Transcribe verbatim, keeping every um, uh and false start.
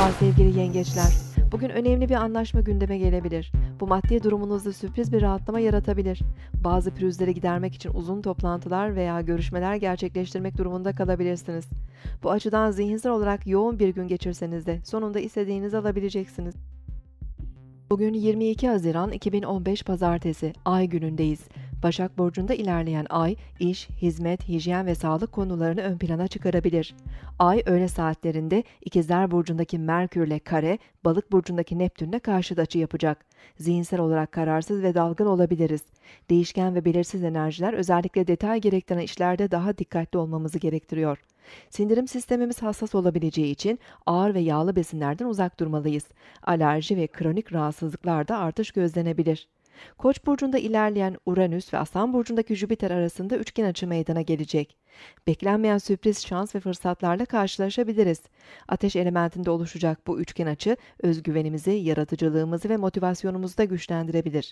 Merhaba sevgili yengeçler. Bugün önemli bir anlaşma gündeme gelebilir. Bu maddi durumunuzda sürpriz bir rahatlama yaratabilir. Bazı pürüzleri gidermek için uzun toplantılar veya görüşmeler gerçekleştirmek durumunda kalabilirsiniz. Bu açıdan zihinsel olarak yoğun bir gün geçirseniz de sonunda istediğinizi alabileceksiniz. Bugün yirmi iki Haziran iki bin on beş Pazartesi, Ay günündeyiz. Başak Burcu'nda ilerleyen Ay, iş, hizmet, hijyen ve sağlık konularını ön plana çıkarabilir. Ay, öğle saatlerinde İkizler Burcu'ndaki Merkür'le kare, Balık Burcu'ndaki Neptün'le karşıt açı yapacak. Zihinsel olarak kararsız ve dalgın olabiliriz. Değişken ve belirsiz enerjiler özellikle detay gerektiren işlerde daha dikkatli olmamızı gerektiriyor. Sindirim sistemimiz hassas olabileceği için ağır ve yağlı besinlerden uzak durmalıyız. Alerji ve kronik rahatsızlıklarda artış gözlenebilir. Koç burcunda ilerleyen Uranüs ve Aslan burcundaki Jüpiter arasında üçgen açı meydana gelecek. Beklenmeyen sürpriz şans ve fırsatlarla karşılaşabiliriz. Ateş elementinde oluşacak bu üçgen açı özgüvenimizi, yaratıcılığımızı ve motivasyonumuzu da güçlendirebilir.